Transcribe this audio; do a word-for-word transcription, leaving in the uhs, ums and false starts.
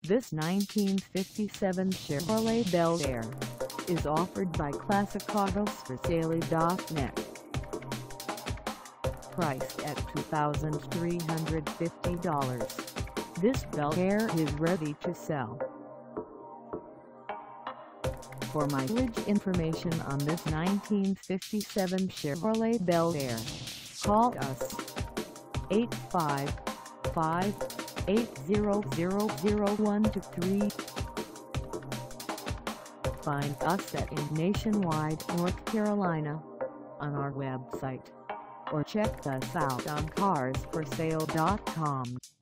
This nineteen fifty-seven Chevrolet Bel Air is offered by Classic Autos For Sale dot net. Priced at two thousand three hundred fifty dollars, this Bel Air is ready to sell. For mileage information on this nineteen fifty-seven Chevrolet Bel Air, call us eight five five, eight zero zero, zero one two three. Find us at in Nationwide, North Carolina on our website, or check us out on Cars For Sale dot com.